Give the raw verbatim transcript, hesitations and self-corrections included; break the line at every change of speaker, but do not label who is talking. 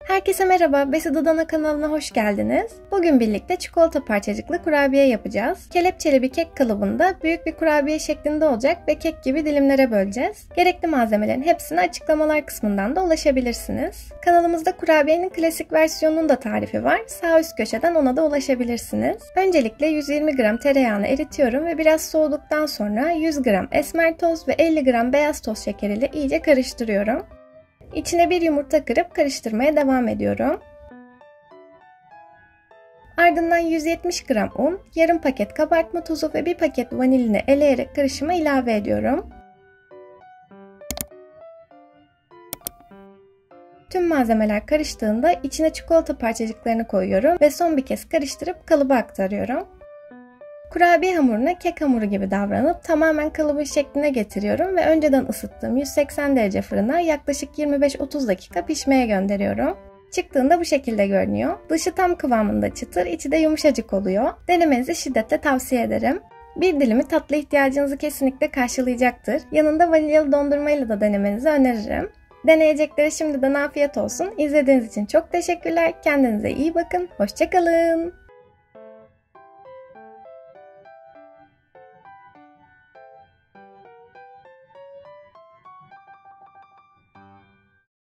Herkese merhaba, Besi Dudana kanalına hoş geldiniz. Bugün birlikte çikolata parçacıklı kurabiye yapacağız. Kelepçeli bir kek kalıbında büyük bir kurabiye şeklinde olacak ve kek gibi dilimlere böleceğiz. Gerekli malzemelerin hepsine açıklamalar kısmından da ulaşabilirsiniz. Kanalımızda kurabiyenin klasik versiyonunun da tarifi var. Sağ üst köşeden ona da ulaşabilirsiniz. Öncelikle yüz yirmi gram tereyağını eritiyorum ve biraz soğuduktan sonra yüz gram esmer toz ve elli gram beyaz toz şekeriyle iyice karıştırıyorum. İçine bir yumurta kırıp karıştırmaya devam ediyorum. Ardından yüz yetmiş gram un, yarım paket kabartma tozu ve bir paket vanilini eleyerek karışıma ilave ediyorum. Tüm malzemeler karıştığında içine çikolata parçacıklarını koyuyorum ve son bir kez karıştırıp kalıba aktarıyorum. Kurabiye hamuruna kek hamuru gibi davranıp tamamen kalıbın şekline getiriyorum ve önceden ısıttığım yüz seksen derece fırına yaklaşık yirmi beş otuz dakika pişmeye gönderiyorum. Çıktığında bu şekilde görünüyor. Dışı tam kıvamında çıtır, içi de yumuşacık oluyor. Denemenizi şiddetle tavsiye ederim. Bir dilimi tatlı ihtiyacınızı kesinlikle karşılayacaktır. Yanında vanilyalı dondurmayla da denemenizi öneririm. Deneyeceklere şimdiden afiyet olsun. İzlediğiniz için çok teşekkürler. Kendinize iyi bakın. Hoşça kalın.